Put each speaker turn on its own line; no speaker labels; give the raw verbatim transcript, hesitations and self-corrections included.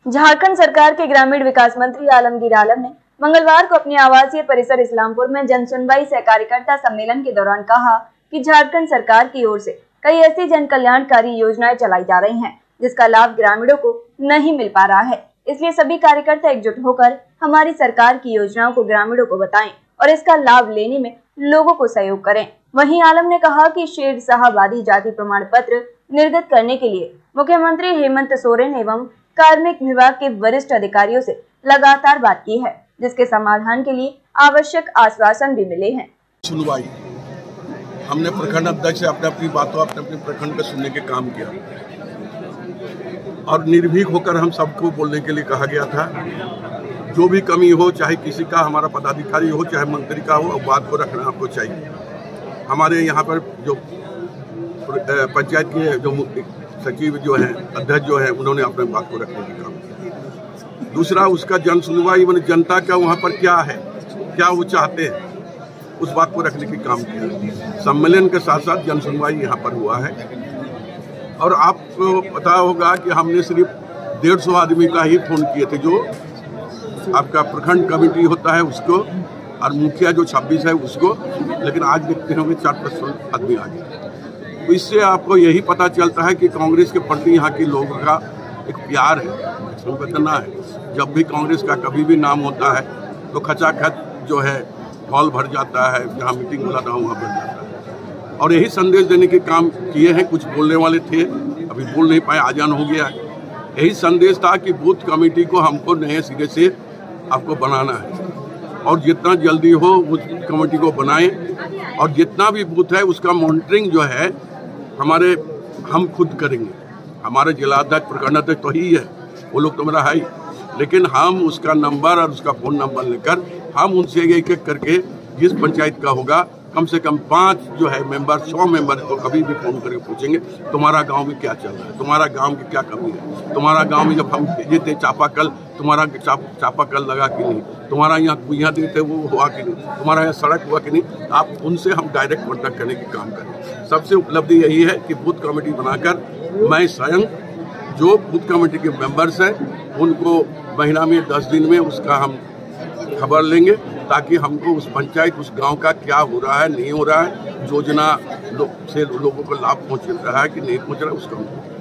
झारखंड सरकार के ग्रामीण विकास मंत्री आलमगीर आलम ने मंगलवार को अपने आवासीय परिसर इस्लामपुर में जन सुनवाई सह कार्यकर्ता सम्मेलन के दौरान कहा कि झारखंड सरकार की ओर से कई ऐसी जन कल्याणकारी योजनाएं चलाई जा रही हैं, जिसका लाभ ग्रामीणों को नहीं मिल पा रहा है। इसलिए सभी कार्यकर्ता एकजुट होकर हमारी सरकार की योजनाओं को ग्रामीणों को बताएं और इसका लाभ लेने में लोगों को सहयोग करें। वहीं आलम ने कहा कि शेर शाहबादी जाति प्रमाण पत्र निर्गत करने के लिए मुख्यमंत्री हेमंत सोरेन एवं कार्मिक विभाग के वरिष्ठ अधिकारियों से लगातार बात की है, जिसके समाधान के लिए आवश्यक आश्वासन भी मिले हैं।
सुनवाई हमने प्रखंड अध्यक्ष से अपने अपनी बातों अपने अपने प्रखंड का सुनने के काम किया और निर्भीक होकर हम सबको बोलने के लिए कहा गया था। जो भी कमी हो, चाहे किसी का, हमारा पदाधिकारी हो चाहे मंत्री का हो, बात को रखना आपको चाहिए। हमारे यहाँ पर जो पंचायत के जो सचिव जो है, अध्यक्ष जो है, उन्होंने अपने बात को रखने का काम किया। दूसरा, उसका जन सुनवाई मैंने जनता का वहाँ पर क्या है, क्या वो चाहते हैं, उस बात को रखने की काम किया। सम्मेलन के साथ साथ जन सुनवाई यहाँ पर हुआ है और आपको पता होगा कि हमने सिर्फ डेढ़ सौ आदमी का ही फोन किए थे, जो आपका प्रखंड कमेटी होता है उसको, और मुखिया जो छब्बीस है उसको, लेकिन आज देखते होंगे चार पाँच सौ आदमी आ गए। तो इससे आपको यही पता चलता है कि कांग्रेस के प्रति यहाँ के लोगों का एक प्यार है, संवेदना है। जब भी कांग्रेस का कभी भी नाम होता है तो खचाखच जो है हॉल भर जाता है, जहाँ मीटिंग बुला था वहाँ भर जाता है। और यही संदेश देने के काम किए हैं। कुछ बोलने वाले थे, अभी बोल नहीं पाए, आजान हो गया है। यही संदेश था कि बूथ कमेटी को हमको नए सिरे से आपको बनाना है और जितना जल्दी हो उस कमेटी को बनाएं और जितना भी बूथ है उसका मॉनिटरिंग जो है हमारे हम खुद करेंगे। हमारे जिलाध्यक्ष प्रखंड अध्यक्ष तो ही है, वो लोग तो मेरा है ही, लेकिन हम उसका नंबर और उसका फ़ोन नंबर लेकर हम उनसे एक एक करके जिस पंचायत का होगा कम से कम पाँच जो है मेंबर, सौ मेंबर को कभी भी फोन करके पूछेंगे तुम्हारा गांव में क्या चल रहा है, तुम्हारा गांव की क्या कमी है, तुम्हारा गांव में जब हम भेजे थे चापाकल, तुम्हारा चाप, चापाकल लगा कि नहीं, तुम्हारा यहाँ कुइयाँ दिए थे वो हुआ कि नहीं, तुम्हारा यहाँ सड़क हुआ कि नहीं। आप उनसे हम डायरेक्ट कॉन्टैक्ट करने का काम करें। सबसे उपलब्धि यही है कि बूथ कमेटी बनाकर मैं स्वयं जो बूथ कमेटी के मेंबर्स हैं उनको महीना में दस दिन में उसका हम खबर लेंगे, ताकि हमको उस पंचायत, उस गांव का क्या हो रहा है, नहीं हो रहा है, योजना लो, से लोगों को लाभ पहुंच रहा है कि नहीं पहुंच रहा है, उसका